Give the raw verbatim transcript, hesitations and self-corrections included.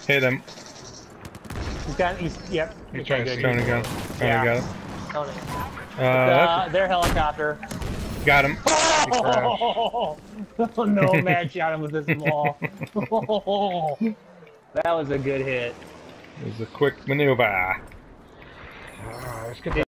Hit him. He's got. He's yep. He's okay, trying to good. see. Tony gun. Tony Yeah. got him. Tony. Uh, Uh, their helicopter. got him. Oh, oh no, man shot him with this ball. That was a good hit. It was a quick maneuver. Ah, let's get that.